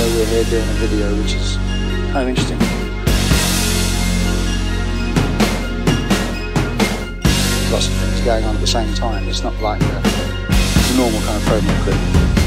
we're here doing a video which is interesting. Lots of things going on at the same time. It's not like a normal kind of promo clip.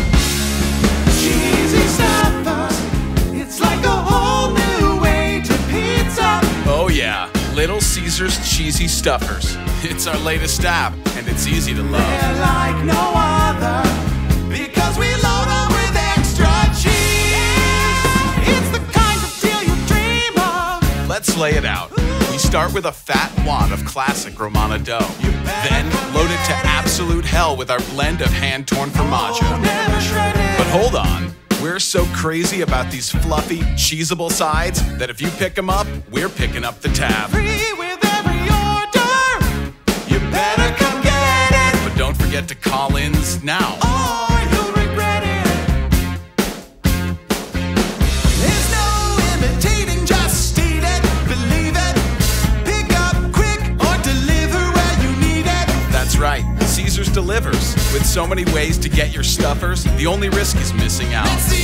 Cheesy stuffers, it's like a whole new way to pizza. Oh yeah, Little Caesar's Cheesy Stuffers. It's our latest app, and it's easy to love. They're like no other, because we load them with extra cheese. It's the kind of deal you dream of. Let's lay it out. We start with a fat wad of classic Romana dough. Then load it to absolute hell with our blend of hand-torn fromage. But hold on, we're so crazy about these fluffy, cheesable sides that if you pick them up, we're picking up the tab. Free with every order. You better come get it. But don't forget to call ins now. Or you'll regret it. There's no imitating, just eat it, believe it. Pick up quick or deliver where you need it. That's right, Caesar's delivers. With so many ways to get your stuffers, the only risk is missing out. It's the